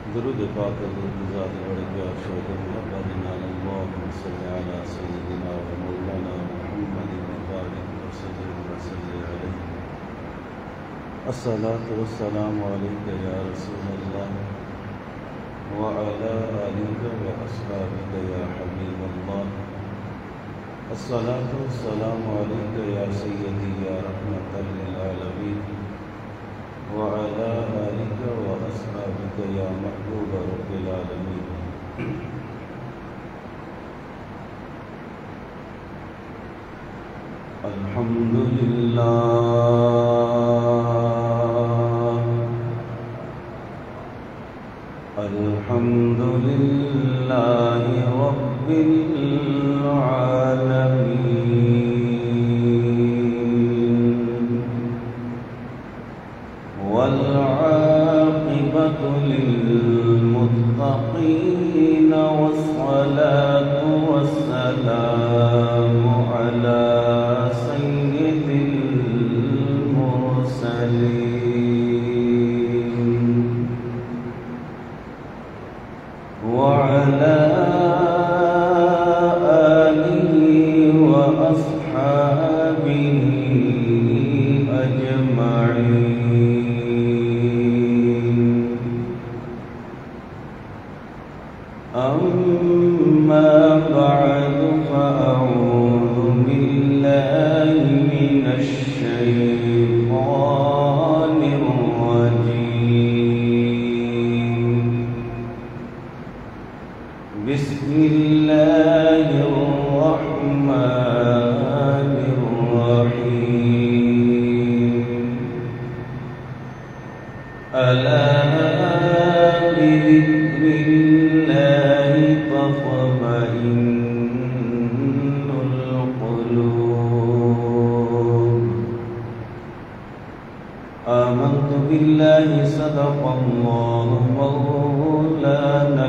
درود پاک حضور کی ذات بڑھ کے اور شوق محبت اللہم صلی علی سیدنا و مولانا محمد مبارک وسلم علیہ الصلاة والسلام علیکہ یا رسول اللہ وعلی آلہ و اصحابہ یا حبیب اللہ الصلاة والسلام علیکہ یا سیدی یا رحمت للعالمین وعلى آلك وأصحابك يا محبوب رب العالمين الحمد لله الحمد لله رب العالمين والعاقبة للمتقين والصلاة والسلام على سيد المرسلين وعلى آله وأصحابه أجمعين. أما بعد فأعوذ بالله من الشيطان الرجيم. بسم الله الرحمن الرحيم. ألا بذكر الله تطمئن القلوب. آمنت بالله صدق الله مولانا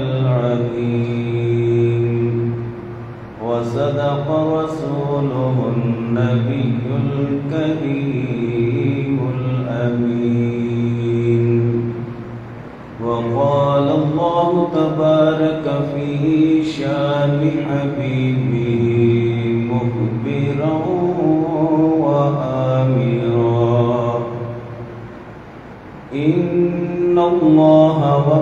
العظيم وصدق رسوله النبي الكريم الأمين. وقال الله تبارك في شان حبيبه مخبرا وآمرا إن الله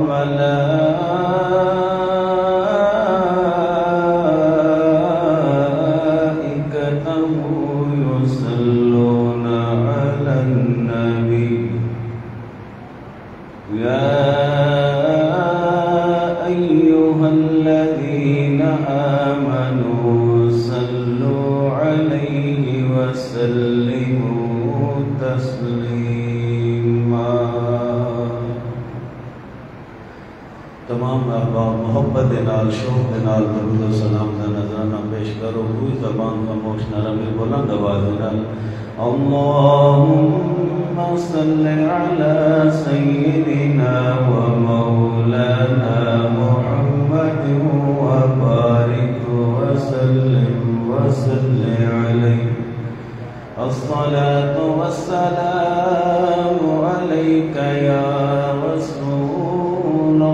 وملائكته يصلون على النبي يا أيها الذين آمنوا صلوا عليه وسلموا تسليما. تمام احباب محبت نال شوق نال درود و سلام دا نظرانہ پیش کرو. کوئی زبان خاموش نہ رہے، بلند آواز نال اللهم صل على سيدنا ومولانا محمد وبارك وسلم عليه. الصلاة والسلام عليك يا رسول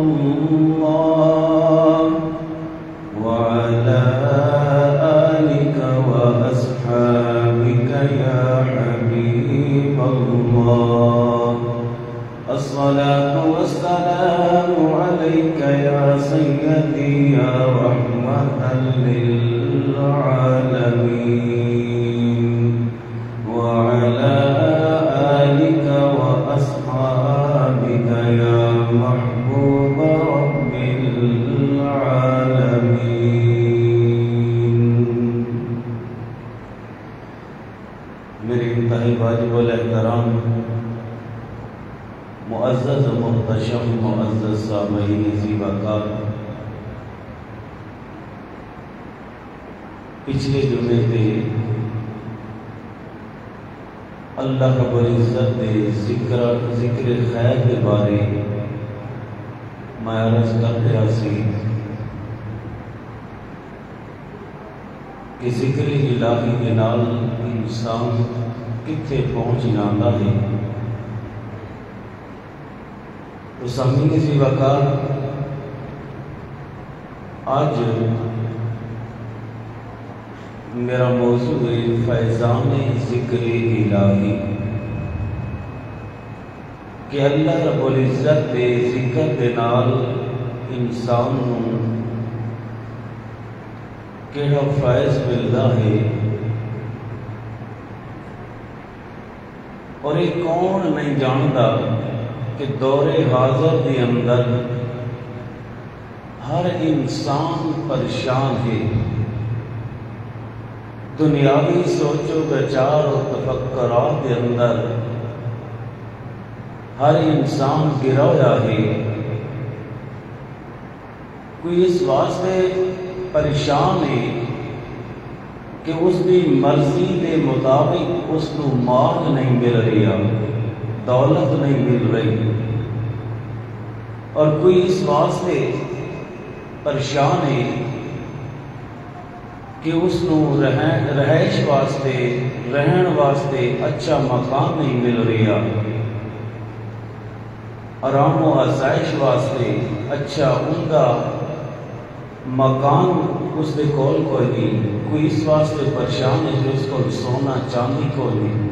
الله وعلى آلك وأصحابك يا حبيب الله. الصلاة والسلام عليك يا سيدي يا رحمة للعالمين وعلى آلك وأصحابك يا محبوب رب العالمين. میرے انتہائی واجب الاحترام معزز محتشم معزز سامعین زیباکار، پچھلے جمعے تے اللہ رب العزت دے ذکر خیر کے بارے میں عرض کر رہا سی کہ ذکر الہی کے نال انسان کتنے پہنچ جاتا ہے. تو سامعین سی وقار آج میرا موضوع ہے فیضان ذکر الہی کہ اللہ رب العزت دے ذکر دے نال انسان نوں کیڑا فیض ملدا ہے اور یہ کون نہیں جانتا کہ دور حاضر کے اندر ہر انسان پریشان ہے، دنیاوی سوچ و بچار اور تفکرات کے اندر ہر انسان گرا ہوا ہے۔ کوئی اس واسطے پریشان ہے کہ اس کی مرضی کے مطابق اس کو مال نہیں مل رہی، دولت نہیں مل رہی، اور کوئی اس واسطے پریشان ہے کہ اس کو رہائش واسطے رہن واسطے اچھا مکان نہیں مل رہا، آرام و آسائش واسطے اچھا عمدہ مکان اس دے کول کوئی نہیں۔ کوئی اس واسطے پریشان ہے کہ اس کو سونا چاندی کوئی نہیں،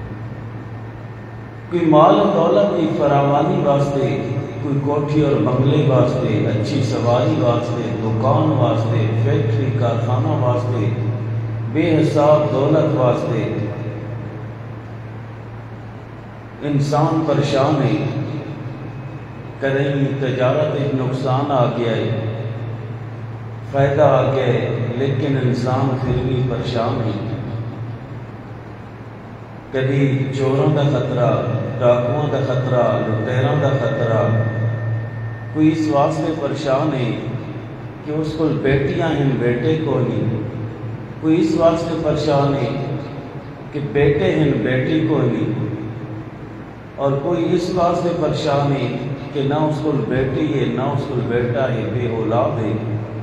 کوئی مال و دولت کی فراوانی واسطے، کوئی کوٹھی اور بنگلے واسطے، اچھی سواری واسطے، دکان واسطے، فیکٹری کارخانہ واسطے، بے حساب دولت واسطے انسان پریشان ہے۔ کہیں تجارت ایک نقصان آ گیا ہے، فائدہ آ گیا ہے، لیکن انسان پھر بھی پریشان ہے۔ کبھی چوروں کا خطرہ، ڈاکوؤں کا خطرہ، لٹیروں کا خطرہ، کوئی اس واسطے پریشان ہے کہ اس کو بیٹیاں ہیں بیٹے کو نہیں، کوئی اس واسطے پریشان ہے کہ بیٹے ہیں بیٹی کو نہیں، اور کوئی اس واسطے پریشان ہے کہ نہ اس کو بیٹی ہے نہ اس کو بیٹا ہے، بے اولاد ہے،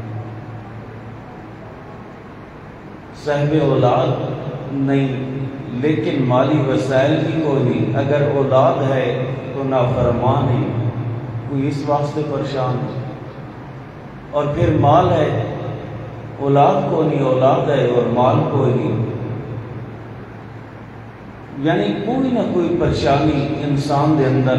صاحب اولاد نہیں لیکن مالی وسائل بھی کوئی نہیں، اگر اولاد ہے تو نافرمان ہے، کوئی اس واسطے پریشان ہے، اور پھر مال ہے، اولاد کو نہیں، اولاد ہے اور مال کوئی نہیں، یعنی کوئی نہ کوئی پریشانی انسان دے اندر۔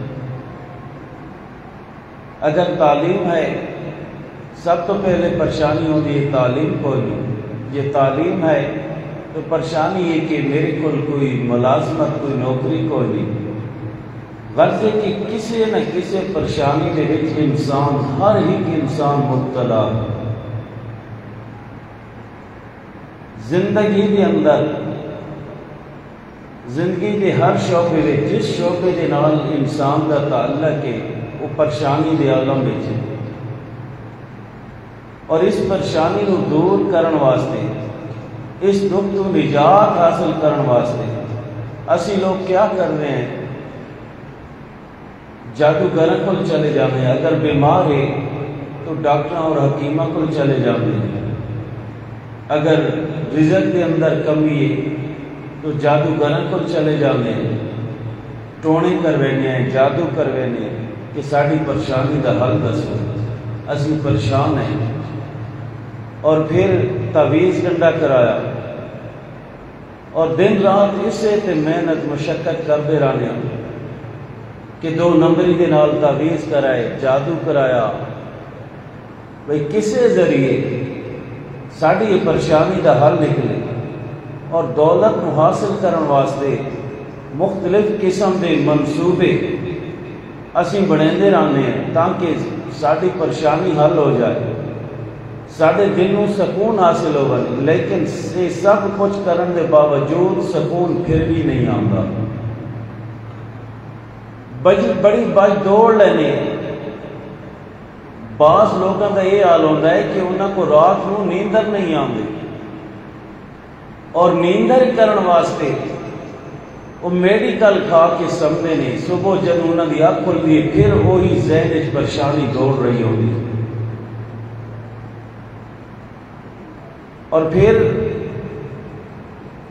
اگر تعلیم ہے سب تو پہلے پریشانی ہوتی ہے تعلیم کو نہیں، یہ تعلیم ہے تو پریشانی ہے کہ میرے کو کوئی ملازمت کوئی نوکری کو نہیں، غرض ہے کہ کسی نہ کسی پریشانی کے وچ انسان ہر ایک انسان مبتلا۔ زندگی کے اندر زندگی کے ہر شعبے میں جس شعبے کے نال انسان کا تعلق ہے وہ پریشانی دے عالم میں ہے، اور اس پریشانی کو دور کرن واسطے، اس دکھ کو نجات حاصل کرن واسطے اسی لوگ کیا کر رہے ہیں؟ جادوگروں کو چلے جاتے ہیں، اگر بیمار ہے تو ڈاکٹروں اور حکیموں کو چلے جاتے ہیں، اگر رزق کے اندر کمی ہے تو جادوگروں کو چلے جاتے ہیں، ٹونے کروانے ہیں، جادو کروانے ہیں کہ ساری پریشانی کا حل دسو، اسی پریشان ہیں، اور پھر تعویذ گنڈا کرایا اور دن رات اسے تے محنت مشقت کرتے رہنے کہ 2 نمبری کے نال تعویذ کرائے، جادو کرایا، بھئی کسے ذریعے ساری یہ پریشانی کا حل نکلے، اور دولت کو حاصل کرن واسطے مختلف قسم کے منصوبے اسی بناتے رہنے ہیں تاکہ ساری پریشانی حل ہو جائے، سارے دلوں سکون حاصل ہو بنے، لیکن یہ سب کچھ کرنے کے باوجود سکون پھر بھی نہیں آتا، بڑی بج دوڑ لینے۔ بعض لوگوں کا یہ حال ہوتا ہے کہ انہوں کو رات کو نیندر نہیں آتی، اور نیندر کرن واسطے وہ میڈیکل کھا کے سمتے نہیں، صبح جب انہوں کی اکھ کھلتی ہے پھر وہی ذہن پریشانی دوڑ رہی ہوتی، اور پھر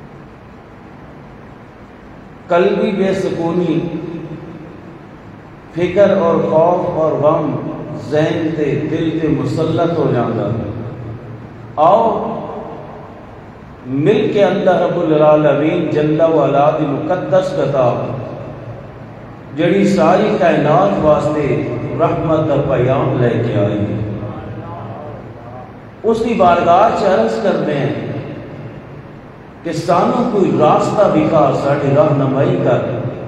قلبی بے سکونی، فکر اور خوف اور غم ذہن تے دل تے مسلط ہو جاتا. آؤ مل کے اللہ رب العالمین جل وعلا دی مقدس کتاب جڑی ساری کائنات واسطے رحمت کا پیام لے کے آئی ہے، اس کی بارگاہ عرض کرتے ہیں کہ سانوں کوئی راستہ دکھا، ساڑھی رہنمائی کر.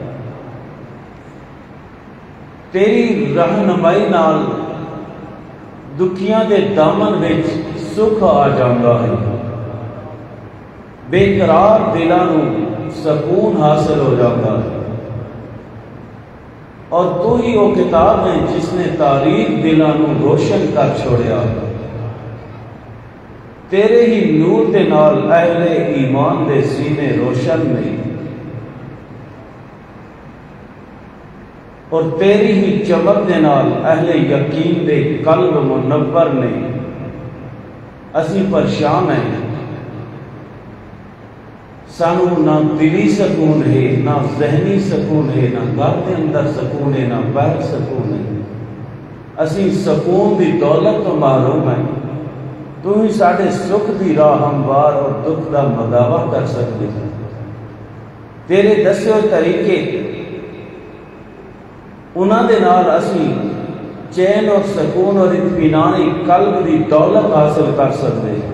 تیری رہنمائی نال دکھیاں دے دامن وچ سکھ آ جاندہ ہے، بے قرار دلاں نوں سکون حاصل ہو جاتا ہے. اور تو ہی وہ کتاب ہے جس نے تاریک دلاں نوں روشن کر چھوڑیا. تیرے ہی نور دے نال اہل ایمان دے سینے روشن نہیں، اور تیری ہی چمک دے نال اہل یقین دے قلب منور نہیں. اسی پریشان ہیں، سانو نہ دلی سکون ہے، نہ ذہنی سکون ہے، نہ گھر کے اندر سکون ہے، نہ باہر سکون ہے. اسی سکون دی دولت تو محروم ہیں. تو ہی ساڑھے سکھ دی راہ ہموار اور دکھ دا مداوع کر سکتے ہیں. تیرے دسے ہوئے طریقے انہاں دے نال اسی چین اور سکون اور اطمینان قلب دی دولت حاصل کر سکتے ہیں.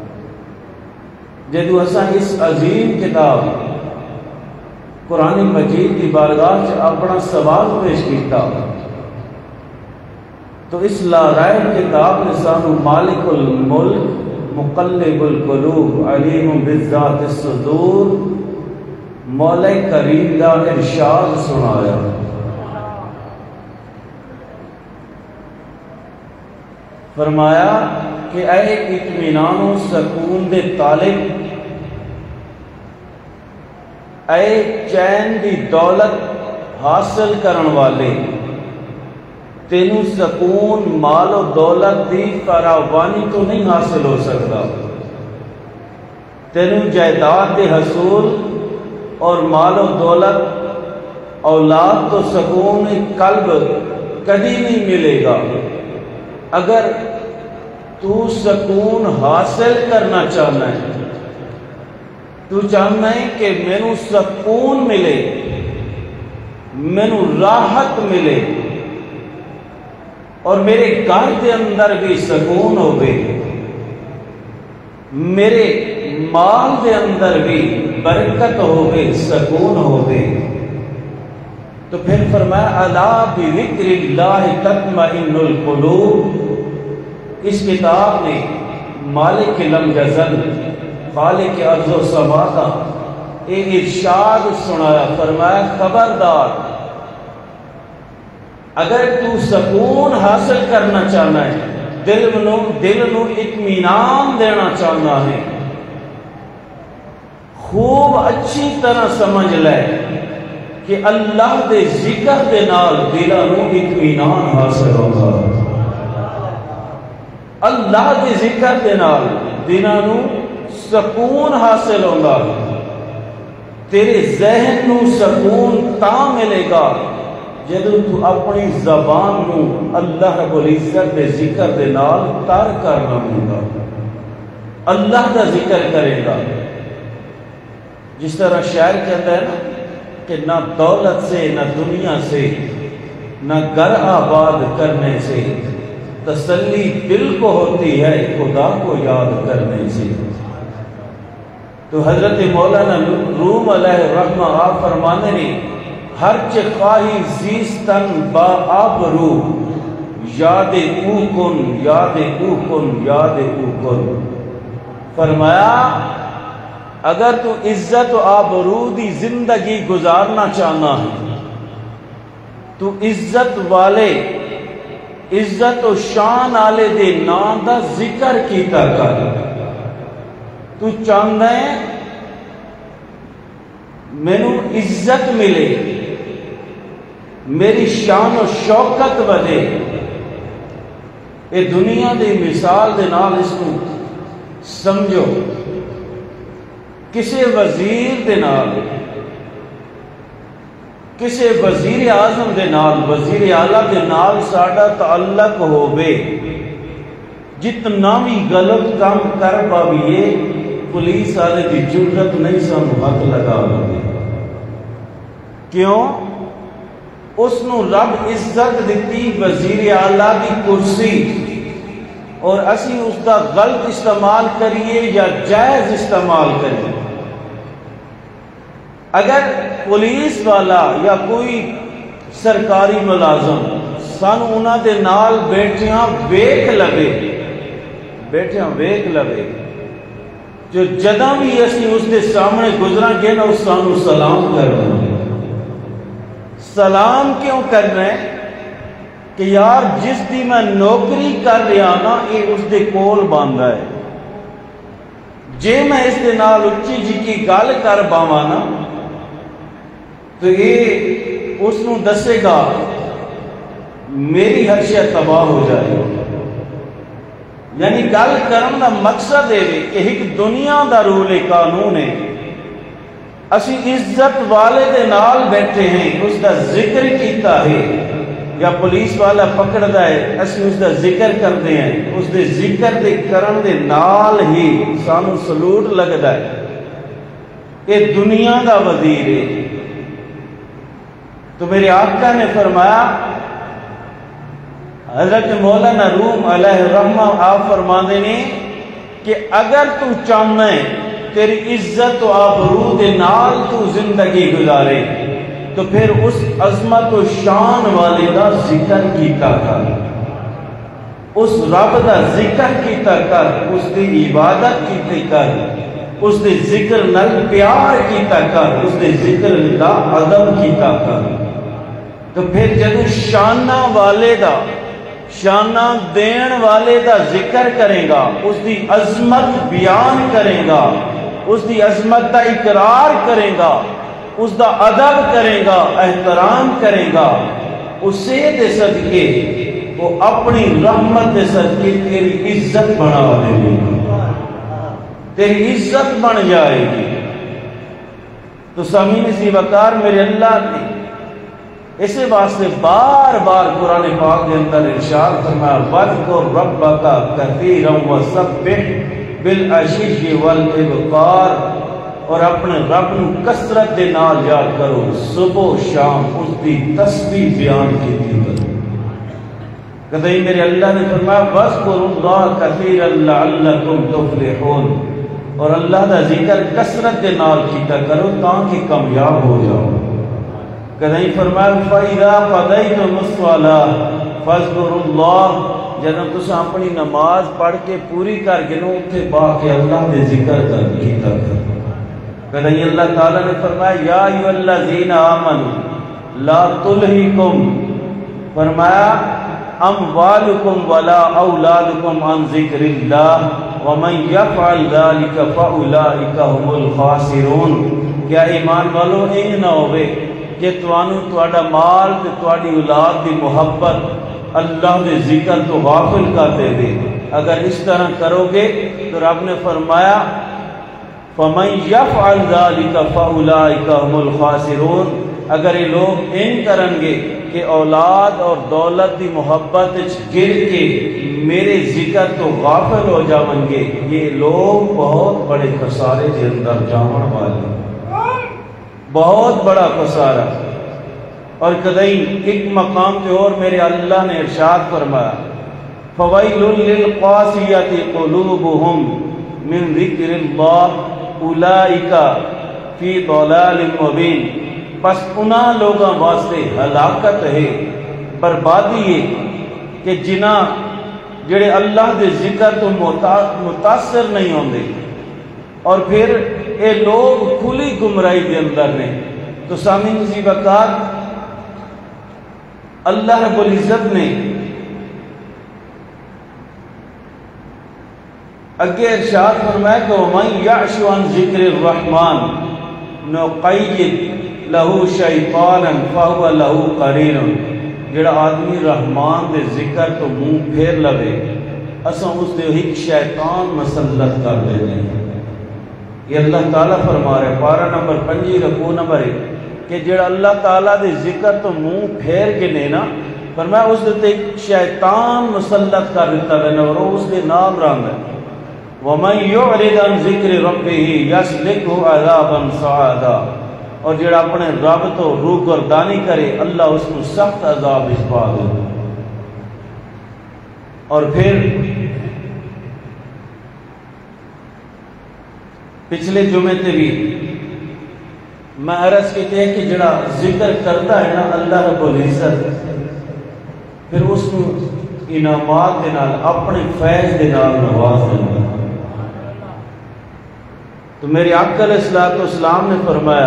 جدو اساں اس عظیم کتاب قرآن مجید کی بارگاہ سے اپنا سوال پیش کیتا تو اس لا رائے کتاب نے سانو مالک الملک، مقلب القلوب، علیم بالذات الصدور، مولا کریم دا ارشاد سنایا. فرمایا کہ اے اطمینان و سکون دے طالب، اے چین دی دولت حاصل کرن والے، تینوں سکون مال و دولت دی فراوانی تو نہیں حاصل ہو سکتا. تینوں جائیداد دے حصول اور مال و دولت، اولاد تو سکون قلب کبھی نہیں ملے گا. اگر تو سکون حاصل کرنا چاہنا ہے، تو چاہنا ہے کہ مینوں سکون ملے، مینوں راحت ملے، اور میرے گھر کے اندر بھی سکون ہوگے، میرے مال کے اندر بھی برکت ہوگے، سکون ہوگے، تو پھر فرمایا الا بذکر اللہ تطمئن القلوب. اس کتاب نے مالک لم یزل، خالق ارض و سما کا ایک ارشاد سنایا. فرمایا خبردار، اگر تو سکون حاصل کرنا چاہنا ہے، دل نو اطمینان دینا چاہنا ہے، خوب اچھی طرح سمجھ لے کہ اللہ دے ذکر دے نال دلاں نو اطمینان حاصل ہوگا. اللہ دے ذکر دے نال دلاں نو سکون حاصل ہوگا. تیرے ذہن نو سکون تا ملے گا جدو تو اپنی زبان نو اللہ رب العزت دے ذکر دے نال تر کرنا ہوگا، اللہ دا ذکر کرے گا. جس طرح شاعر کہتا ہے نا کہ نہ دولت سے، نہ دنیا سے، نہ گھر آباد کرنے سے تسلی دل کو ہوتی ہے، خدا کو یاد کرنے سے. تو حضرت مولانا روم علیہ الرحمہ آپ فرمانے نے ہر چخواہی زیستن با آبرو، یاد او کن، یاد او کن، یاد او کن. فرمایا اگر تو عزت و آبرو دی زندگی گزارنا چاہنا ہے تو عزت والے، عزت و شان والے دے نام دا ذکر کیتا کر. تو چاہنا ہے مینوں عزت ملے، میری شان و شوکت ودے. اے دنیا دی مثال دے نال اس کو سمجھو. کسی وزیر دے نال، کسی وزیر اعظم دے نال وزیر اعلیٰ دے نال ساڈا تعلق ہووے جتنا بھی غلط کام کر پاویے پولیس والے کی جرت نہیں سانو ہاتھ لگا لگے کیوں اس نو رب عزت دیتی وزیر اعلیٰ کی کرسی اور اسی اس کا غلط استعمال کریے یا جائز استعمال کریے اگر پولیس والا یا کوئی سرکاری ملازم سانو انہاں دے نال بیٹھیاں ویکھ لوے جو جداں بھی اسی اس دے سامنے گزراں گے نا اس سانو سلام کرنا سلام کیوں کرنا ہے کہ یار جس دی میں نوکری کر رہا نا یہ اس دے کول باندا ہے جے میں اس دے نال اچھی جی کی گل کر باواں نا تو یہ اس نو دسے گا میری ہر شے تباہ ہو جائے یعنی گل کرن دا مقصد ہے کہ ایک دنیا دا رول قانون ہے اسی عزت والے دے نال بیٹھے ہیں اس دا ذکر کیتا ہے یا پولیس والا پکڑدا ہے اسی اس دا ذکر کرتے ہیں اس دے ذکر دے کرن دے نال ہی سانو سلوٹ لگدا ہے کہ دنیا دا وزیر ہے تو میرے آقا نے فرمایا حضرت مولانا روم علیہ الرحمہ آپ فرماندے نے کہ اگر تو چاہنا ہے تیری عزت و آبرو دے نال تو زندگی گزارے تو پھر اس عظمت و شان والے دا ذکر کیتا کر اس رب دا ذکر کیتا کر اس دی عبادت کیتی کر اس دے ذکر نال پیار کیتا کر اس دے ذکر دا ادب کیتا کر تو پھر جدو شانہ والے دا شانہ دین والے دا ذکر کرے گا اس دی عظمت بیان کرے گا اس دی عظمت دا اقرار کرے گا اس دا ادب کرے گا احترام کرے گا اسے دے صدقے وہ اپنی رحمت دے صدقے تیری عزت بنا دے گی تیری عزت بن جائے گی تو سامعین سی وقار میرے اللہ نے اسی واسطے بار بار قرآن پاک کے اندر ارشاد فرمایا وَاذْكُرْ رَبَّكَ كَثِيرًا وَسَبِّحْ بِالْعَشِيِّ وَالْإِبْكَارِ اور اپنے رب نو کثرت دے نال یاد کرو صبح و شام اس دی تسبیح بیان کیتی کرو کدی میرے اللہ نے فرمایا وَاذْكُرُوا اللَّهَ كَثِيرًا لَعَلَّكُمْ تُفْلِحُونَ اور اللہ دا ذکر کثرت دے نال کیتا کرو تاکہ کامیاب ہو جاؤ کدی فرمایا فَإِذَا قَضَيْتُمُ الصَّلَاةَ فَاذْكُرُوا اللَّهَ جب تساں اپنی نماز پڑھ کے پوری کر کے نو اتھے با کے اللہ دے ذکر کیتا کر کدی اللہ تعالیٰ نے فرمایا یا ایھا الذین آمنوا لا تلہکم فرمایا اموالکم ولا اولادکم عن ذکر اللہ ومن یفعل ذلک فاولئک هم الخاسرون کیا ایمان والو انج نہ ہوئے کہ توانو تواڈا مال تے تواڈی اولاد دی محبت اللہ دے ذکر تو غافل کر دے دے اگر اس طرح کرو گے تو رب نے فرمایا فَمَنْ يَفْعَلْ ذَلِكَ فَأُولَئِكَ هُمُ الْخَاسِرُونَ اگر یہ لوگ ان کرن گے کہ اولاد اور دولت دی محبت گر کے میرے ذکر تو غافل ہو جاون گے یہ لوگ بہت بڑے خسارے کے اندر جاون والے بہت بڑا خسارہ اور کدئی ایک مقام پہ اور میرے اللہ نے ارشاد فرمایا فَوَيْلٌ لِلْقَاسِيَةِ قُلُوبُهُمْ مِنْ ذِكْرِ اللَّهِ أُولَئِكَ فِي ضَلَالٍ مُبِينٍ پس انہاں لوگاں واسطے ہلاکت ہے بربادی ہے کہ جنہاں جڑے اللہ دے ذکر تو متاثر نہیں ہوندے اور پھر اے لوگ کھلی گمراہی دے اندر نے تو سامعین سی وقار اللہ رب العزت نے اگے ارشاد فرمایا کہ وَمَنْ يَعْشُ عَنْ ذِكْرِ الرَّحْمَنِ نُقَيِّضْ لَهُ شَيْطَانًا فَهُوَ لَهُ قَرِينٌ جڑا آدمی رحمان دے ذکر تو منہ پھیر لوے اساں اس دے ایک شیطان مسلط کر دے دیں یہ اللہ تعالیٰ فرما رہے پارہ نمبر 5 رکوع نمبر 1 کہ جڑا اللہ تعالیٰ دے ذکر تو منہ پھیر کے نے نا، فرمایا اس دے ایک شیطان مسلط کر دیتا ہے اور اس دے نام رنگ ہے وَمَنْ يُعْرِضْ عَنْ ذِكْرِ رَبِّهِ يَسْلِكْهُ عَذَابًا صَعَدًا، اور جڑا اپنے رب تو روگردانی کرے اللہ اس کو سخت عذاب اس پا دے۔ اور پھر پچھلے جمعے تے بھی میں عرض کیتے ہیں کہ جڑا ذکر کرتا ہے نا اللہ رب العزت پھر اس کو انعامات دے نال اپنے فیض دے نال نواز دینا۔ تو میرے آقا علیہ الصلوۃ والسلام نے فرمایا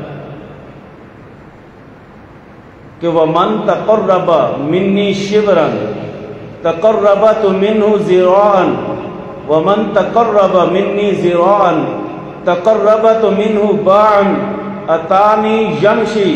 کہ وَمَن تَقَرَّبَ مِنِّي شِبْرًا تَقَرَّبْتُ مِنْهُ ذِرَاعًا وَمَن تَقَرَّبَ مِنِّي ذِرَاعًا تَقَرَّبْتُ مِنْهُ بَاعًا أَتَانِي يَمْشِي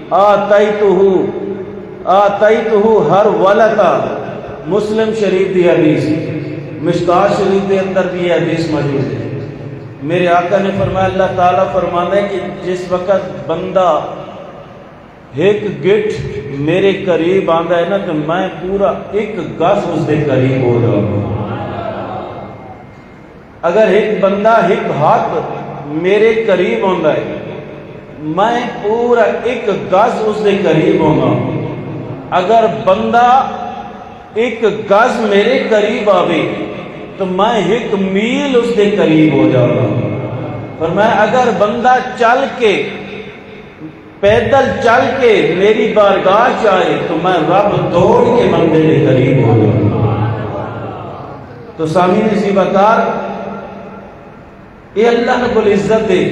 آتَيْتُهُ هَرْوَلَةً۔ مسلم شریف دی حدیث، مشکوٰۃ شریف کے اندر بھی یہ حدیث موجود ہے۔ میرے آقا نے فرمایا اللہ تعالیٰ فرماتا ہے کہ جس وقت بندہ ایک گٹھ میرے قریب آندا ہے نا تو میں پورا ایک گز اس دے قریب ہو جاؤں۔ اگر ایک بندہ ایک ہاتھ میرے قریب آندا ہے میں پورا ایک گز اس دے قریب ہوگا۔ اگر بندہ ایک گز میرے قریب آوے تو میں ایک میل اس دے قریب ہو جاؤں گا۔ فرمایا اگر بندہ چل کے پیدل چل کے میری بارگاہ چاہے تو میں رب دوڑ کے بندے کے قریب ہو جاؤں گا۔ تو سامعین اسی وقار یہ اللہ رب العزت دے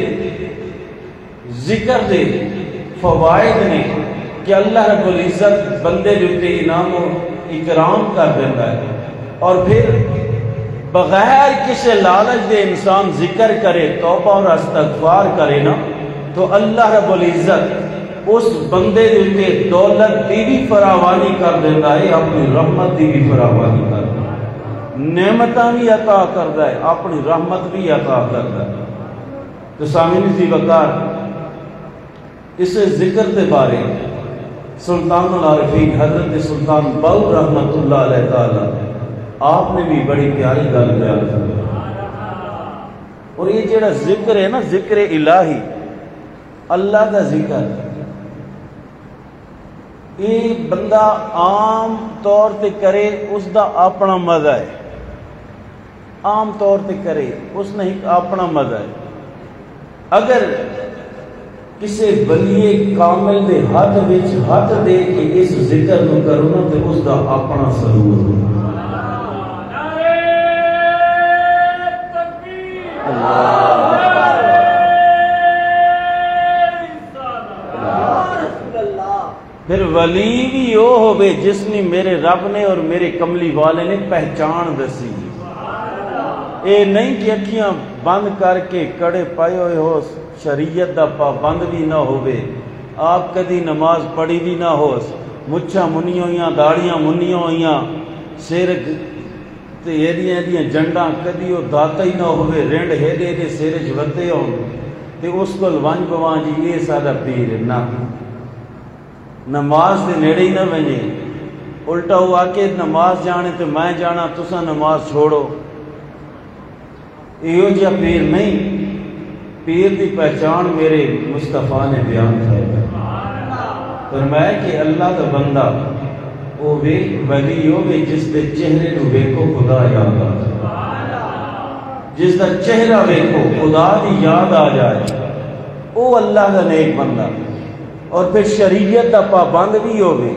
ذکر دے فوائد نے کہ اللہ رب العزت بندے جو تے انعام و اکرام کر دیتا ہے، اور پھر بغیر کسی لالچ دے انسان ذکر کرے توبہ اور استغفار کرے نا تو اللہ رب العزت اس بندے جو تے دولت دی بھی فراوانی کر دیتا ہے، اپنی رحمت دی بھی فراوانی کر دیتا ہے، نعمتاں بھی عطا کرتا ہے، اپنی رحمت بھی عطا کرتا ہے۔ تو سامعین اسی وقار اس ذکر کے بارے سلطان العارفین حضرت سلطان باؤ رحمت اللہ علیہ تعالی آپ نے بھی بڑی پیاری گل بیان کی۔ اور یہ جڑا ذکر ہے نا ذکر الہی اللہ کا ذکر، یہ بندہ عام طور تے کرے اس دا اپنا مزہ ہے، عام طور تے کرے اس نے ایک اپنا مزہ ہے۔ اگر کسی ولی کامل دے ہاتھ وچ ہاتھ دے کے اس ذکر نو کرو نا تے اس دا اپنا سرور ہو۔ پھر ولی بھی وہ ہوئے جس نے میرے رب نے اور میرے کملی والے نے پہچان دسی، اے نہیں کہ اکھیاں بند کر کے کڑے پائے ہوئے ہو، شریعت دا پابند بھی نہ ہوئے، آپ کدی نماز پڑھی بھی نہ ہو، مچھاں منی ہوئیاں داڑیاں منی ہوئیاں، سیر تے ایڈیاں جنڈاں کدی وہ داتا ہی نہ ہوئے، رنڈ ہیڈے دے سیر جوتے ہوں تے اس کو لوانج بوان جی یہ سادہ پیر نہ نماز دے نیڑے ہی نہ بنجے، الٹا ہوا کہ نماز جانے تے میں جانا تسا نماز چھوڑو، ایو جا پیر نہیں۔ پیر دی پہچان میرے مصطفیٰ نے بیان کیا، فرمایا کہ اللہ کا بندہ وہ ولی ہوگی جس دے چہرے نو ویکھو خدا یاد آ جائے، جس دا چہرہ ویکھو خدا دی یاد آ جائے، وہ اللہ کا نیک بندہ۔ اور پھر شریعت دا پابند بھی ہوگی،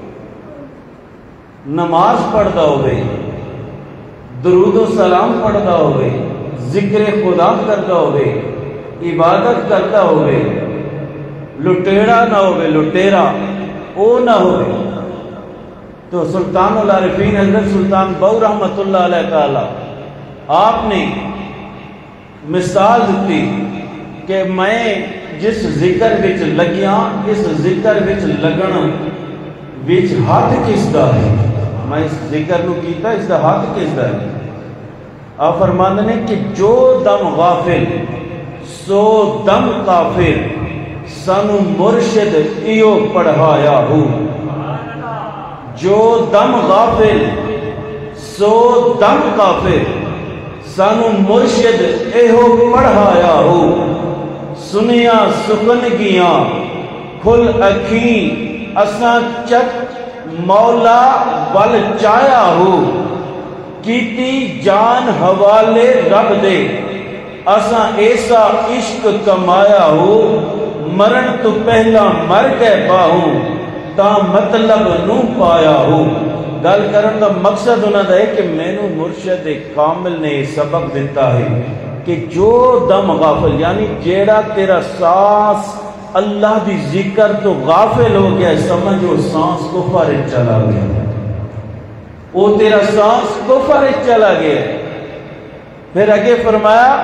نماز پڑھتا ہوگی، درود و سلام پڑھتا ہوگی، ذکر خدا کرتا ہوگی، عبادت کرتا ہوگی، لٹیڑا نہ ہوگی، لٹیرا او نہ ہوگی۔ تو سلطان العارفین حضرت سلطان باؤ رحمت اللہ علیہ تعالی آپ نے مثال دیتی کہ میں جس ذکر وچ لگیاں اس ذکر وچ لگن وچ ہاتھ کس دا ہے، میں اس ذکر نو کیتا اس دا ہاتھ کس دا ہے۔ آپ فرماندے نے کہ جو دم غافل سو دم کافر، سانو مرشد ایو پڑھایا ہو جو دم غافل سو دم کافر سانو مرشد ایہو پڑھایا ہو سنیا سکنگیاں کھل اکھیں اساں چک مولا ول چایا ہو کیتی جان حوالے رب دے اساں ایسا عشق کمایا ہو مرن تو پہلا مر گئے باہو تا مطلب نو پایا ہو گل کرن دا مقصد انہاں دا ہے کہ مینوں مرشد کامل نے سبق دیتا ہے کہ جو دم غافل یعنی جیڑا تیرا سانس اللہ دی ذکر تو غافل ہو گیا سمجھو سانس کفر چلا گیا وہ تیرا سانس کفر چلا گیا پھر آگے فرمایا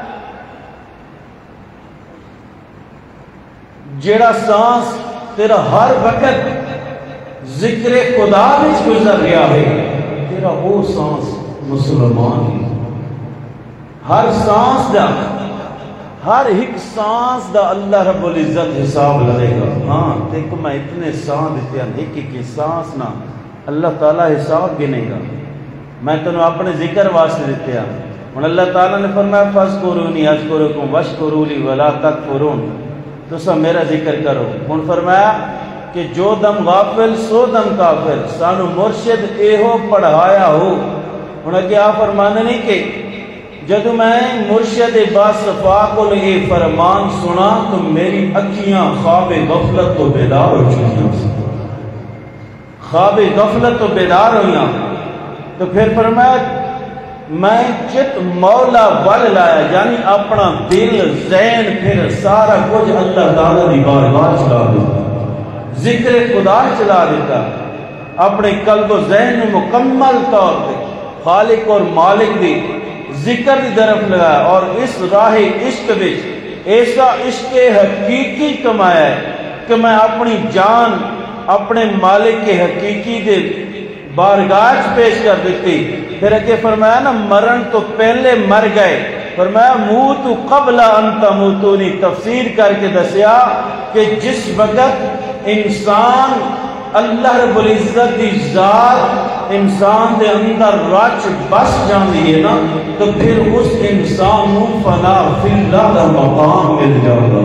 جیڑا سانس تیرا ہر وقت ذکر خدا وچ گزر گیا ہے تیرا وہ سانس مسلمان ہے ہر سانس دا ہر ایک سانس دا اللہ رب العزت حساب لگے گا ہاں دیکھ میں اتنے سانس دیتے ہیں ایک ایک سانس نہ اللہ تعالیٰ حساب گنے گا میں تنہوں اپنے ذکر واسطے دیتے ہیں اور اللہ تعالیٰ نے فرمایا فَاذْكُرُونِي أَذْكُرُكُمْ وَاشْكُرُوا لِي وَلَا تَكْفُرُونَ تو سب میرا ذکر کرو اور فرمایا کہ جو دم غافل سو دم کافر سانو مرشد ایہو پڑھایا ہو انہیں کیا فرمانے نہیں کہ جب میں مرشد باصفا کو لئے فرمان سنا تو میری اکھیاں خواب غفلت تو بیدار ہو چکی خواب غفلت تو بیدار ہویا تو پھر فرمایا میں چت مولا ول لایا یعنی اپنا دل ذہن پھر سارا کچھ اللہ تعالیٰ دی بارگاہ چلا دیتا ذکر خدا چلا دیتا اپنے قلب و ذہن میں مکمل طور پہ خالق اور مالک دی ذکر دی طرف لگایا اور اس راہ عشق وچ ایسا عشق حقیقی کمایا ہے کہ میں اپنی جان اپنے مالک کے حقیقی دے بارگاہ پیش کر دیتی پھر اگے فرمایا نا مرن تو پہلے مر گئے فرمایا موتو قبل ان تموتونی تفسیر کر کے دسیا کہ جس وقت انسان اللہ رب العزت دی ذات انسان دے اندر رچ بس جاندی ہے نا تو پھر اس انسان نو فنا فی اللہ دا مقام مل جاتا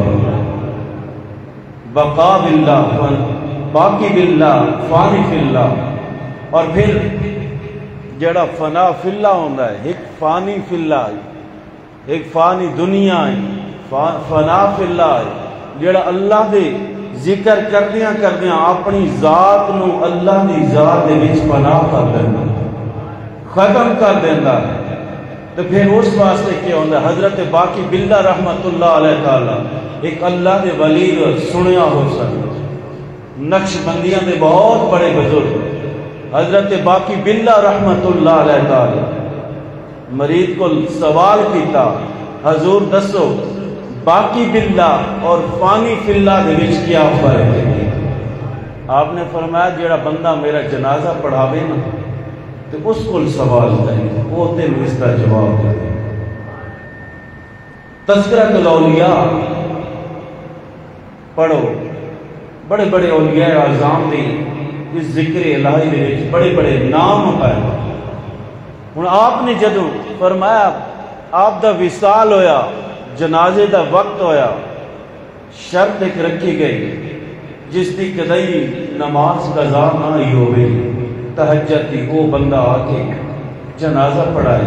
بقا باللہ باقی باللہ فانی فی اللہ اور پھر جڑا فنا فی اللہ ہوندہ ہے ایک فانی فی اللہ ایک فانی دنیا ہے فنا فی اللہ ہے جڑا اللہ دے ذکر کردیاں اپنی ذات نو اللہ دی ذات دے وچ فنا کر دینا ختم کر دینا تو پھر اس واسطے کیا ہوندہ ہے حضرت باقی باللہ رحمت اللہ علیہ تعالیٰ ایک اللہ دے ولی سنیا ہو سکتا نقش بندیاں دے بہت بڑے بزرگ حضرت باقی باللہ رحمت اللہ علیہ تعالیٰ مرید کو سوال کیتا حضور دسو باقی باللہ اور فانی فی اللہ دے وچ کیا فرق ہے آپ نے فرمایا جیڑا بندہ میرا جنازہ پڑھاوے نا تو اس کو سوال کریں وہ تے اس کا جواب دے تذکرۃ الاولیاء پڑھو بڑے بڑے اولیاء اعظام دی اس ذکر الہی دے وچ بڑے بڑے نام پائے ہن آپ نے جدوں فرمایا آپ دا وصال ہویا جنازے دا وقت ہویا شرط ایک رکھی گئی جس دی کدی نماز قضا نہ ہی ہوئے تہجد دی وہ بندہ آ کے جنازہ پڑھائے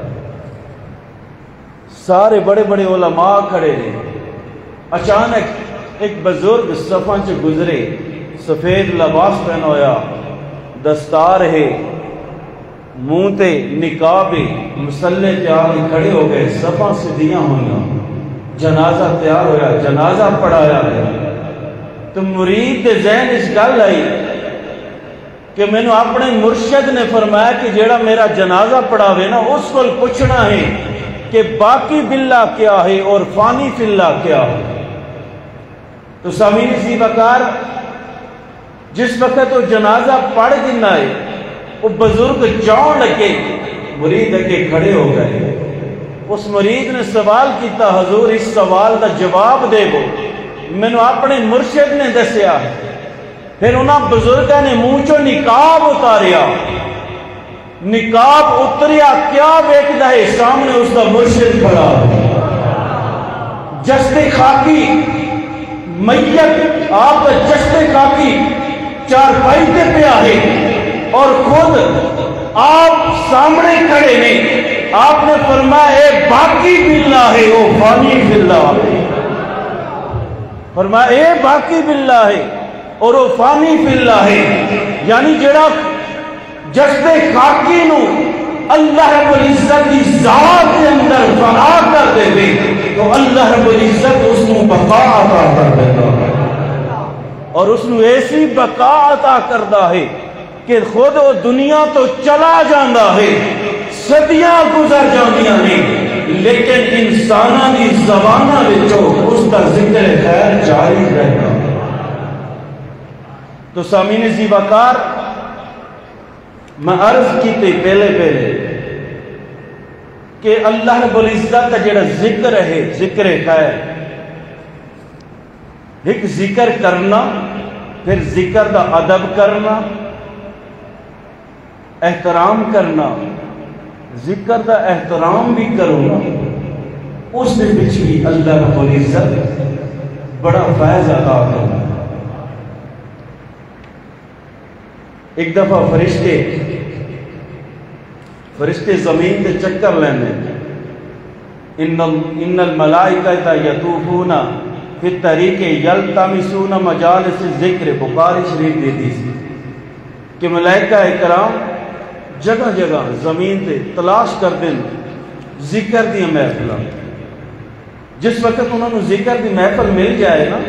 سارے بڑے بڑے علماء کھڑے رہے اچانک ایک بزرگ صفاں چ گزرے سفید لباس پہنا ہویا دستار ہے منہ تے نقاب مسلح تے آ کے کھڑے ہو گئے صفاں سدیاں ہوئیاں جنازہ تیار ہویا جنازہ پڑھایا گیا تو مرید دے ذہن اس گل آئی کہ میں نے اپنے مرشد نے فرمایا کہ جیڑا میرا جنازہ پڑھاوے نا اس کو پوچھنا ہے کہ باقی باللہ کیا ہے اور فانی فی اللہ کیا ہے تو سامعین سی بکار جس وقت وہ جنازہ پڑھ دینا ہے وہ بزرگ جاؤں لگے مرید اگے کھڑے ہو گئے اس مرید نے سوال کیتا حضور اس سوال دا جواب دے وہ مینو اپنے مرشد نے دسیا. پھر انہاں بزرگاں نے منہ چوں نقاب اتاریا. نقاب اتریا کیا ویکھدا ہے؟ سامنے اس کا مرشد کھڑا. جسد خاکی میت آپ کا جسد خاکی چارپائی تے پیا ہے اور خود آپ سامنے کھڑے نے. آپ نے فرمایا اے باقی باللہ ہے او فانی باللہ ہے. فرمایا اے باقی باللہ ہے اور او فانی باللہ ہے. یعنی جڑا جسد خاکی نو اللہ رب العزت کی ذات کے اندر فنا کر دے دے تو اللہ رب العزت اس نو بقا عطا کر دیتا ہے اور اس نو ایسی بقا عطا کردا ہے کہ خود وہ دنیا تو چلا جاندا ہے. صدیاں گزر جاندیاں نے لیکن انساناں دی زباناں وچوں اس دا ذکر خیر جاری رہتا. تو سامعین ذی وقار میں عرض کیتے پہلے کہ اللہ رب العزت کا جڑا ذکر ہے ذکر خیر، ایک ذکر کرنا، پھر ذکر دا ادب کرنا، احترام کرنا، ذکر دا احترام بھی کرنا، اس دے وچ بھی اللہ رب العزت بڑا فیض عطا کرنا. ایک دفعہ فرشتے زمین تے چکر لینے. ان الملائکۃ یطوفون فی الطریق یلتمسون مجالس الذکر. بخاری شریف دیتی سی کہ ملائکہ کرام جگہ جگہ زمین تے تلاش کر دیں ذکر دی محفل. جس وقت انہوں نے ذکر دی محفل مل جائے نا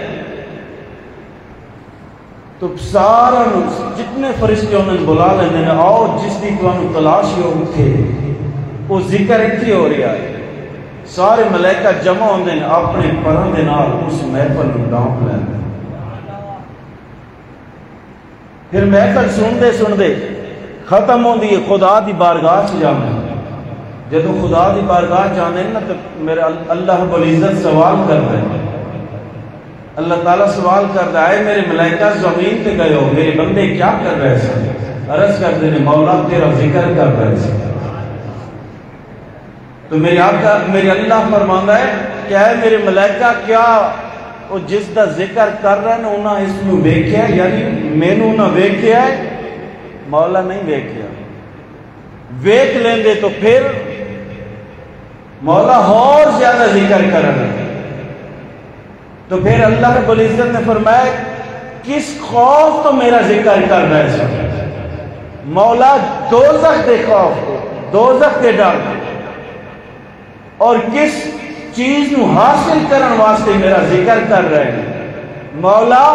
تو سارا جتنے فرشتے انہوں نے بلا لینے نے آؤ جس دی تمہیں تلاش ہو اٹھے وہ ذکر اتھی ہو رہا ہے. سارے ملائکہ جمع ہوندے ہیں اپنے پروں دے نال اس محفل نوں ڈانپ لیندے. پھر محفل سنتے ختم ہوندی ہے خدا دی بارگاہ چ جاندے. جدوں خدا دی بارگاہ جاندے نا تو میرا اللہ رب العزت سوال کردا ہے. اللہ تعالیٰ سوال کرتا ہے میرے ملائکہ زمین تے گئے ہو میرے بندے کیا کر رہے ہیں؟ عرض کرتے ہیں مولا تیرا ذکر کر رہے ہیں. تو میرے آقا میرے اللہ فرماندا ہے کہ اے میرے ملائکہ کیا وہ جس دا ذکر کر رہے ہیں انہاں اس نو ویکھیا؟ یعنی مینوں نہ ویکھیا ہے؟ مولا نہیں ویکھیا. ویکھ لیندے تو پھر مولا اور زیادہ ذکر کرنا. تو پھر اللہ رب العزت نے فرمایا کس خوف تو میرا ذکر کر رہا ہے؟ مولا دوزخ دے خوف دوزخ دے ڈر اور کس چیز نو حاصل کرن واسطے میرا ذکر کر رہے ہیں؟ مولا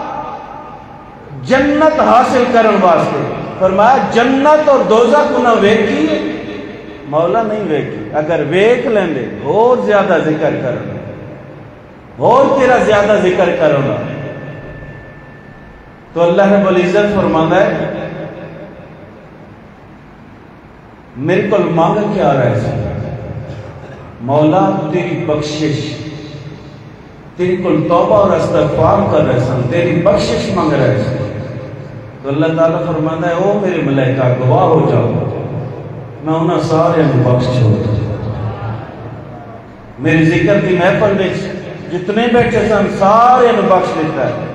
جنت حاصل کرن واسطے. فرمایا جنت اور دوزخ انہاں ویکھی؟ مولا نہیں ویکھی. اگر ویکھ لیندے اور زیادہ ذکر کرنا اور تیرا زیادہ ذکر کرو نا. تو اللہ رب العزت فرماتا ہے میرے کو مانگ کیا رہا ہے؟ مولا تیری بخشش، تیری کو توبہ اور استغفار کر رہے سن، تیری بخشش مانگ رہے سن. تو اللہ تعالیٰ فرماتا ہے او میرے ملائکہ گواہ ہو جاؤ میں انہاں سارے بخش چھوڑ. میری ذکر کی محفل میں جتنے بیٹھے سن سارے بخش دیتا ہے.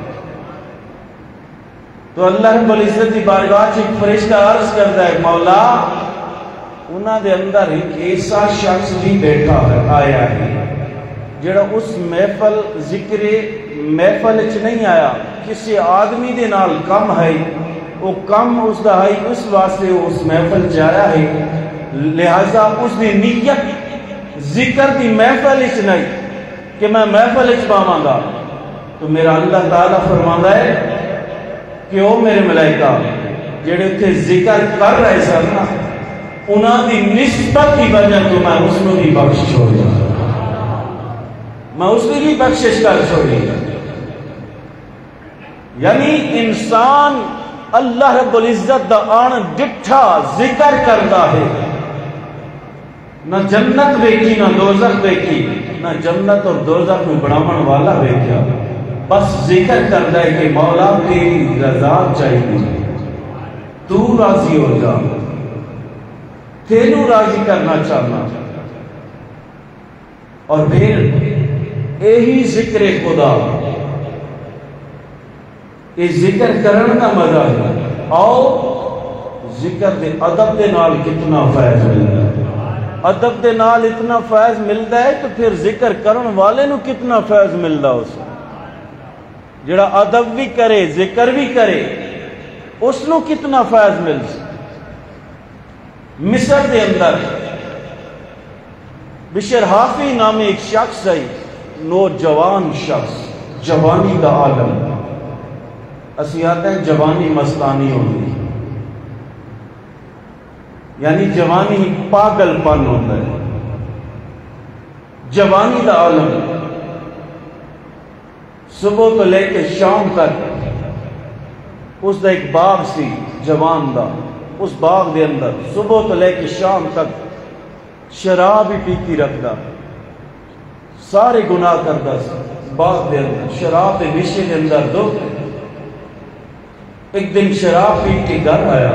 تو اللہ رب العزت کی بارگاہ ایک فرشتہ عرض کرتا ہے مولا انہاں دے اندر ایک ایسا شخص بھی بیٹھا ہے آیا ہے جڑا اس محفل ذکر محفل چ نہیں آیا، کسی آدمی دے نال کم ہے وہ کم اس دا ہے اس واسطے اس محفل چ آیا ہے. لہذا اس دی نیت ذکر دی محفل چ نہیں کہ میں محفل چ پاواں گا. تو میرا اللہ تعالیٰ فرماندا ہے کہ او میرے ملائکہ جڑے اتنے ذکر کر رہے سن نا انہاں دی نسبت کی وجہ تو میں اس کو بھی بخش چھوڑی، میں اس کی بھی بخشش کر چھوڑی. یعنی انسان اللہ رب العزت دا آن ڈٹھا ذکر کرتا ہے، نہ جنت ویکھی نہ دوزخ ویکھی، نہ جنت اور دوزخ میں بناون والا ویکھیا. بس ذکر کرتا ہے کہ مولا تیری رضا چاہیے، تو راضی ہو جا، تینوں راضی کرنا چاہنا۔ اور پھر یہی ذکر خدا، یہ ذکر کرن کا مزہ ہے۔ اور ذکر دے ادب دے نال کتنا فیض ملتا ہے، ادب دے نال اتنا فیض ملتا ہے تو پھر ذکر کرن والے نو کتنا فیض ملتا اس جڑا ادب بھی کرے ذکر بھی کرے، اس نو کتنا فیض ملتا۔ مصر دے اندر بشر حافی نامی ایک شخص ہے، نوجوان شخص، جوانی دا عالم، اسی آتے ہیں جوانی مستانی ہوتی، یعنی جوانی پاگل پن ہوتا ہے، جوانی دا عالم، صبح تو لے کے شام تک اس دا ایک باغ سی جوان دا، اس باغ دے اندر صبح تو لے کے شام تک شراب ہی پیتی رکھتا، سارے گناہ کرتا باغ دے اندر، شراب دے نشے دے اندر دو۔ ایک دن شراب پی کے گھر آیا،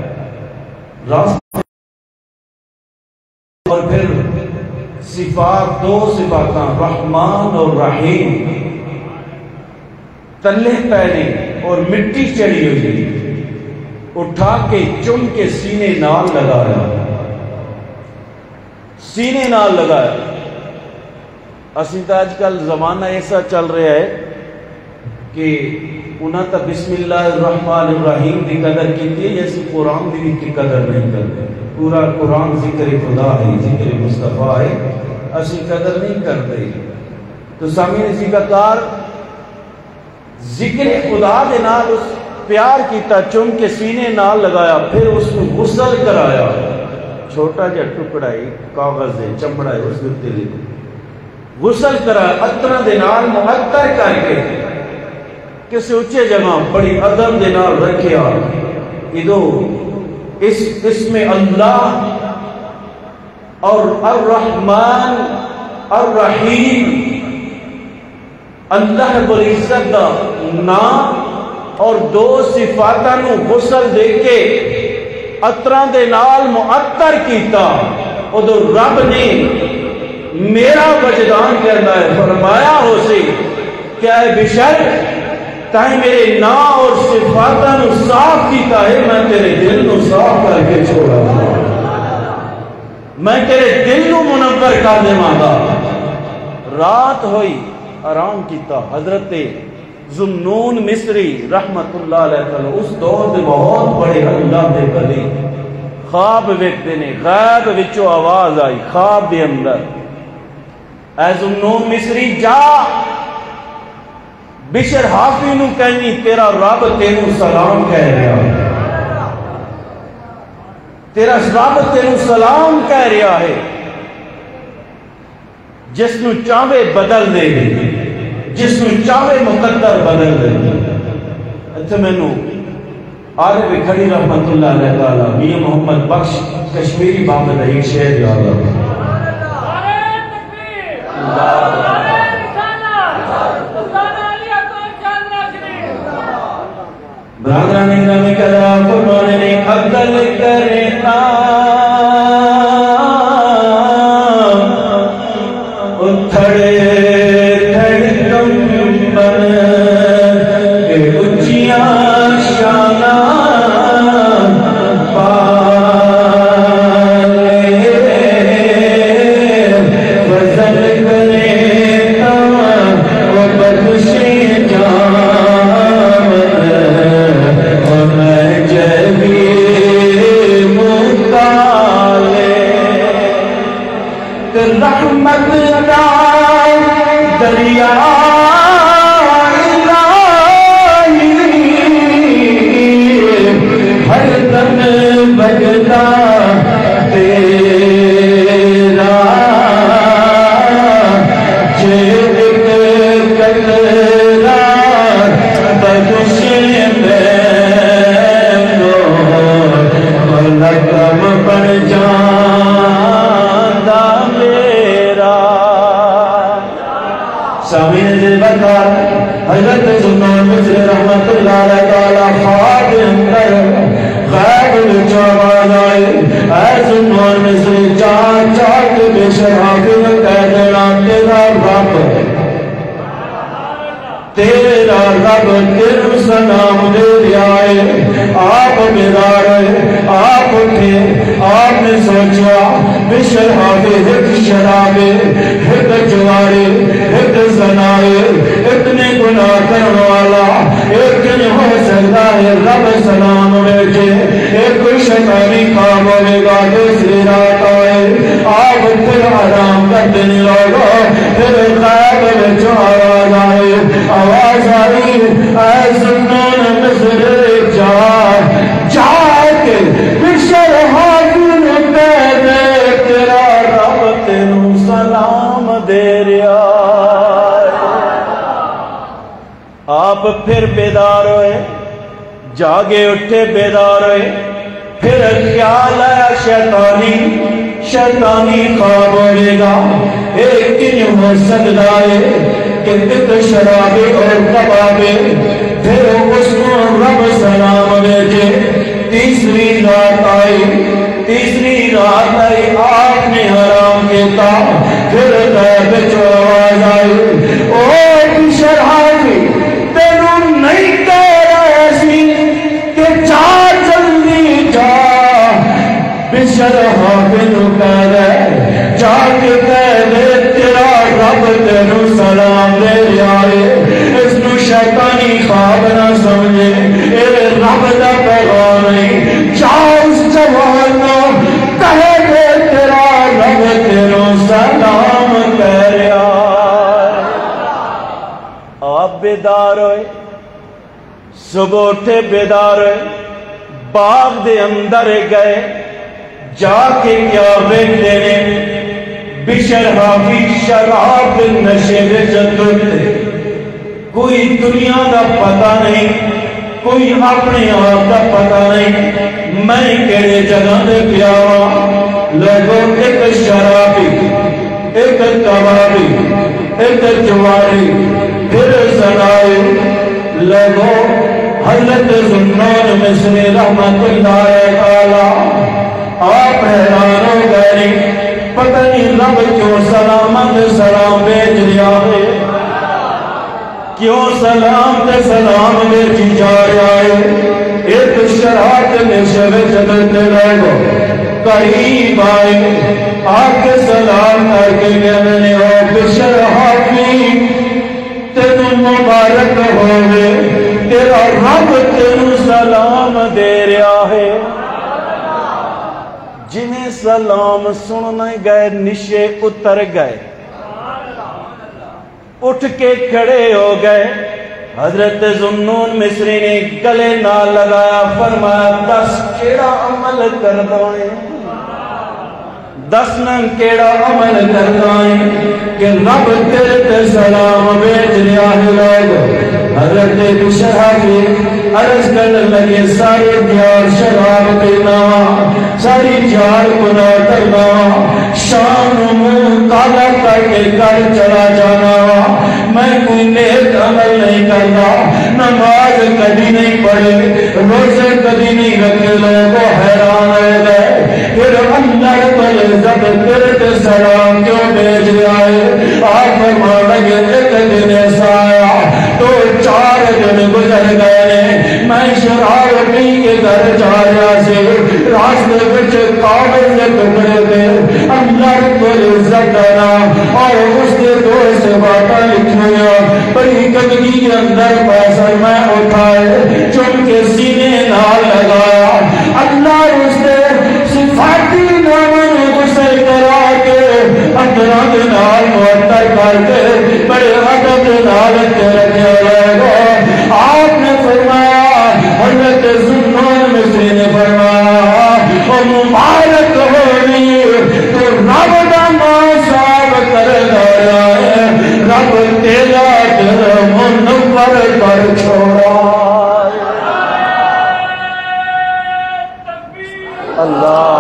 اور پھر صفات، دو صفاتاں رحمان اور رحیم تلے پہنے اور مٹی چڑھی ہوئی، اٹھا کے چم کے سینے نال لگایا، سینے نال لگایا۔ اسی تا آج کل زمانہ ایسا چل رہا ہے کہ انہاں تا بسم اللہ الرحمن الرحیم دی قدر کیتی ہے، جیسے قرآن دی بھی قدر نہیں کرتے۔ پورا قرآن ذکر خدا ہے، ذکر مصطفیٰ ہے، اسی قدر نہیں کرتے۔ تو سامعین اسی کا کار ذکر خدا دے نال اس پیار کیتا، چم کے سینے نال لگایا، پھر اس کو غسل کرایا، چھوٹا جا ٹکڑا ہے کاغذ ہے، چمڑا ہے، اس کے لکھو غسل کرایا، عطر دے نال معطر کر کے کسی اچھے جگہ بڑی ادب دے نال رکھیا، ادو اس میں اللہ اور الرحمن الرحیم، اللہ رب العزت دا نام اور دو صفاتاں نو غسل دے کے عطراں دے نال معطر کیتا، ادو رب نے میرا وجدان کرنا ہے، فرمایا ہو سی کیا ہے بشر تائیں میرے نام اور صفاتاں نو صاف کیتا ہے، میں تیرے دل نو صاف کر کے چھوڑا ہوں، میں تیرے دل نو منور کر دے مانگا۔ رات ہوئی آرام کیتا، حضرت ذوالنون مصری رحمت اللہ علیہ تعالی اس دور دے بہت بڑے اللہ دے ولی خواب ویکھدے نے، غیب وچوں آواز آئی خواب دے اندر، اے ذوالنون مصری جا بشر حافی نو کہنی تیرا رب تینوں سلام کہہ رہا، تیرا رب تینوں سلام کہہ رہا ہے، جس نو چاہے بدل دے گی، جس نو چاہے مقدر بدل دے گی۔ اتھے میں نو عارف کھڑی رحمت اللہ علیہ تعالی میاں محمد بخش کشمیری بابا دا ایک شعر یاد آتا، برادران اکرامی قدرہ فرمانے نے عدل کرنا اتھڑے دھڑکن بن اچیاں شانہ حضرت رحمت اللہ علیہ تعالیٰ خواب اندر غیب وچ آواز آئی اے زنون مصری چار چار کے بے شرافی نے کہہ دینا تیرا رب تیرو سلام دے رہا ہے آپ بیدار ہے آپ اٹھے آپ نے سوچا بشر حافظ ایک شرابے ایک جوارے ایک زنائے اتنے گناہ کرنے والا ایک نہیں ہو سکتا ہے رب سلام بیٹھے ایک شیطانی خواب ہوئے گا دوسری رات آئے آپ پھر آرام کر دینے لوگا پھر غیب وچ آواز آئے آواز آئی اے زنون مصری جا کے بشر حافظ کہہ دے تیرا رب تینوں سلام دے رہا آپ پھر بیدار ہوئے جاگے اٹھے بیدار ہوئے پھر خیال آیا شیطانی خواب ہوئے گا ایک دن ہو سکتا ہے کہ ایک شرابے اور کبابے پھر اس کو رب سلام بھیجے تیسری رات آئی آپ نے حرام کیتا پھر غیب وچ آواز آئی او بشر حافظ تینوں نہیں کہہ رہا سی کہ جا جلدی جا بشر حافظ کہہ رہے جا کے کہہ دے تیرا رب تینوں سلام دے رہا ہے اس نو شیطانی خواب نہ سمجھے اے رب دا پیغام نہیں جا اس جوان نو کہہ دے تیرا رب تینوں سلام کہہ رہا ہے آپ بیدار ہوئے صبح اٹھے بیدار ہوئے باغ دے اندر گئے جا کے کیا بیٹھتے نے بشر حافظ شراب نشے دے جدتے کوئی دنیا دا پتہ نہیں کوئی اپنے آپ دا پتہ نہیں میں کیڑے جگہ دے پیاوا لوگوں ایک شرابی ایک کبابی ایک جواری پھر زنائی لوگوں حضرت زنون مصری رحمت اللہ تعالی آپ حیران ہو گئے پتہ نہیں رب کیوں سلامت سلام بھیج رہا ہے کیوں سلام تے سلام بھیجی جا رہا ہے ایک شرات نشے وچ چلتے رہو قریب آئے آکے سلام کر کے کہنے ہو بشر حافظ تینوں مبارک ہوئے تیرا رب تینوں سلام دے رہا ہے جنہیں سلام سننے گئے نشے اتر گئے اٹھ کے کھڑے ہو گئے حضرت زنون مصری نے گلے نہ لگایا فرمایا دس کیڑا عمل کردائیں دس نن کیڑا عمل کردائیں کہ رب تیرے تے سلام بھیج رہا ہے لوگ حضرت بشر حافظ عرض کرنے لگے سارے دیار شراب پینا ساری جار گناہ کرنا شام منہ کالا کر کے کر چلا جانا میں کوئی نیک عمل نہیں کرنا نماز کبھی نہیں پڑھے روزے کبھی نہیں رکھے لوگوں حیران رہ گئے پھر اللہ پر عزت تیرے تے سلام کیوں بھیج رہا ہے آپ فرما لگے ایک دن ایسا آیا تو 4 دن گزر گئے میں شراب پی کے گھر جا رہا سے راستے وچ کاغذ کے ٹکڑے تھے اللہ پر عزت دینا اور اس کے دوست باتیں لکھی ہوئی بڑی گندگی کے اندر پیسہ میں اٹھائے چن کے سینے نال لگایا اللہ اس نے صفاتی نامن غسل کرا کے اندران نال معطر کر کے بڑے عدد نال رکھے لگا آپ نے فرمایا حضرت زنون مصری نے فرمایا او مبارک ہوئی تو رب دا نام صاحب کر گیا ہے رب تیرا دل منور کر چھوڑا اللہ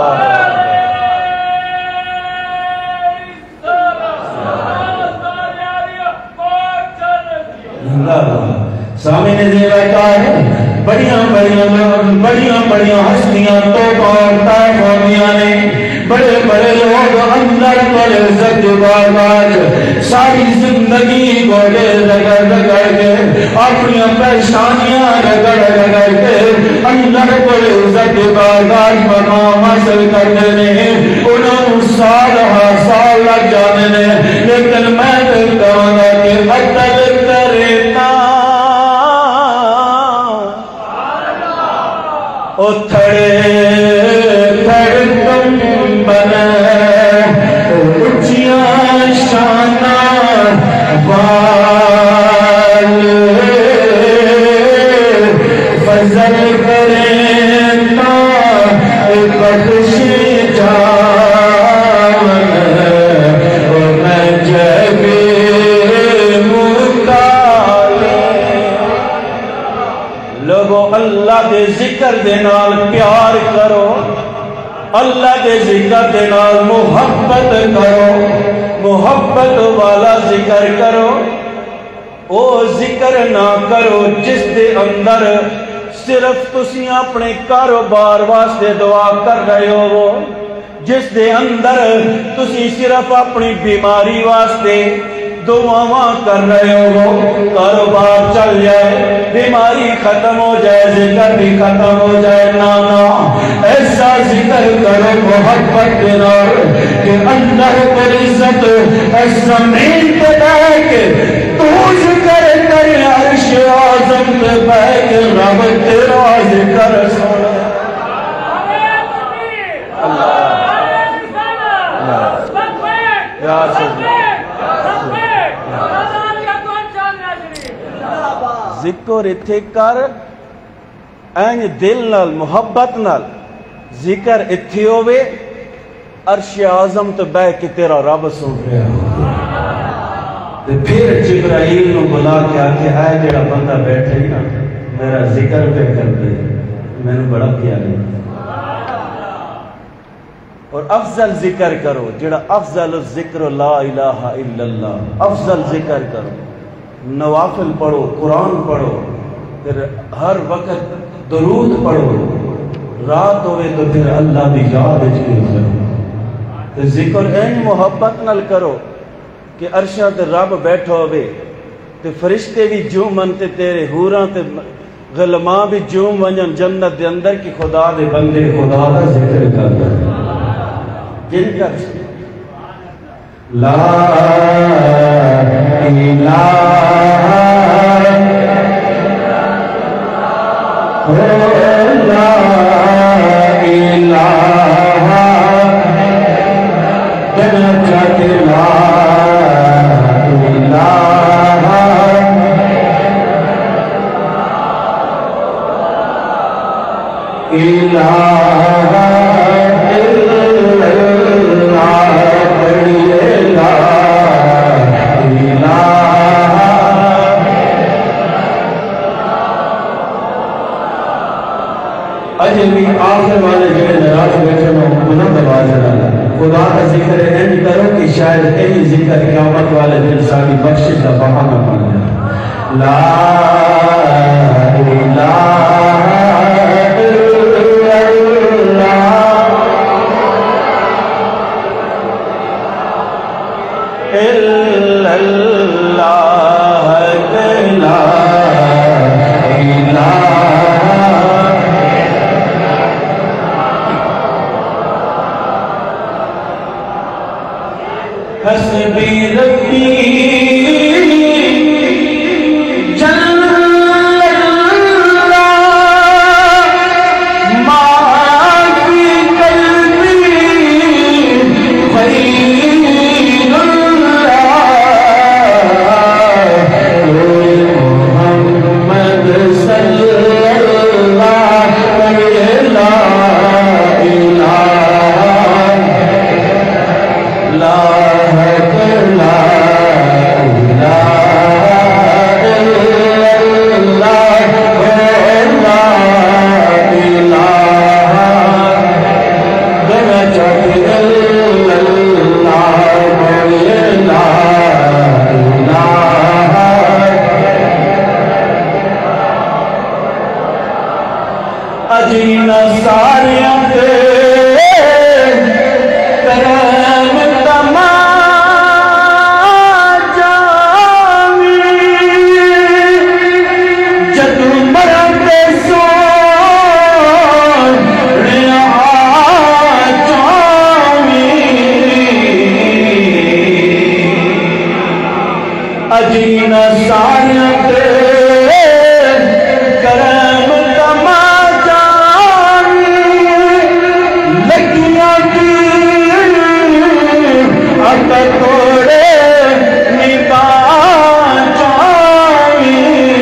سامنے دے بیٹھا ہے بڑیاں بڑیاں ہستیاں تو طائف ہوندیاں نے بڑے بڑے لوگ اندر بڑے عزت بار ساری زندگی کو رگڑ کے اپنی پریشانیاں رگڑ کے اندر بڑے عزت بار مقام حاصل کرنے نے انہوں سال لگ جانے نے لیکن میں کہوں گا کہ عدل کرتا او تھڑے تم بنے اچھیاں شانہ وال فضل کریں تا بخش جاون او میں جگے مطالعے لوگو اللہ دے ذکر دے نال پیار کرو اللہ دے ذکر دے نال محبت کرو محبت والا ذکر کرو او ذکر نہ کرو جس دے اندر صرف تسی اپنے کاروبار واسطے دعا کر رہے ہو جس دے اندر تسی صرف اپنی بیماری واسطے دعاواں کر رہے ہو کاروبار چل جائے بیماری ختم ہو جائے ذکر بھی ختم ہو جائے نا ایسا ذکر کرو محبت کے نال کہ اندر پر عزت زمین پہ بیٹھ کے تو ذکر کر عرش اعظم پہ بیٹھ کے رب تیرا ذکر سن یا ذکر اتھے کر این دل نال محبت نال ذکر اتھے ہوئے عرش اعظم تو بہ کے تیرا رب سن رہا پھر جبرائیل نو بلا کے آکے آئے جڑا بندہ بیٹھے ہی نا میرا ذکر پہ کر دے میں نے بڑا کیا نہیں اور افضل ذکر کرو جڑا افضل الذکر لا الہ الا اللہ افضل ذکر کرو نوافل پڑھو قرآن پڑھو پھر ہر وقت درود پڑھو رات ہوئے تو پھر اللہ بھی یاد کرو ذکر این محبت نل کرو کہ عرشاں تے رب بیٹھو ہوئے تے فرشتے بھی جو منتے تیرے حوراں تے غلماں بھی جو ونجن جنت دے اندر کی خدا دے بندے خدا دا ذکر کرتا جن کا لا الہ لا الہ جنت جاتے لا الہ الہ اجلی آخر والے جڑے نراز بیٹھے میں بلند آواز ڈالا خدا کا ذکر این کرو کہ شاید یہی ذکر قیامت والے دن ساری بخشش کا بہانہ بن جائے لا الہ الا اللہ لا الہ حسبی ربی لا سارے کرم تماچاری لگیاں کی اتا توڑے نباہ چاہی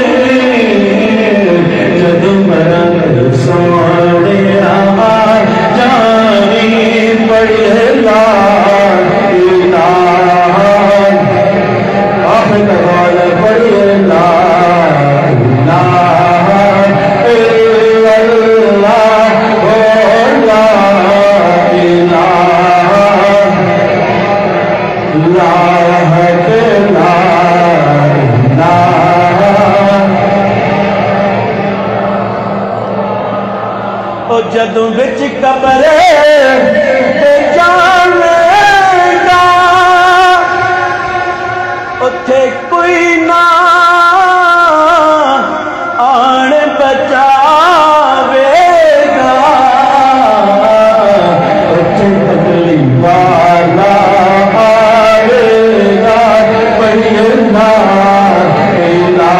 جد مرن سوڑے آمار جانی پڑھے لا الہ آخر قول پڑھے لا الہ الا اللہ لا الہ لا حق لا الہ جدوں وچ قبر تے جاوے گا اتھے کوئی نہ آن بچاوے گا اتھے بدلی والا آوے گا پڑھیے لا الہ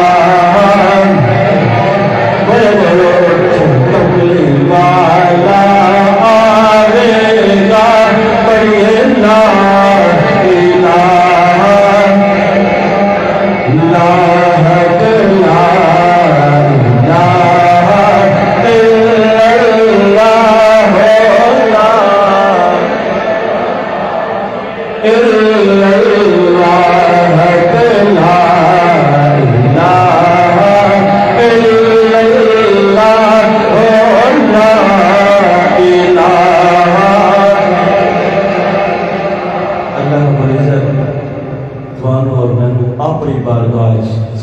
بدلی والا آوے گا پڑھیے لا الہ لا حق لا الہ الا اللہ لا الا اللہ حق لا الہ الا اللہ لا الہ اللہ رب العزت توانو اور میں اپنی بارگاہ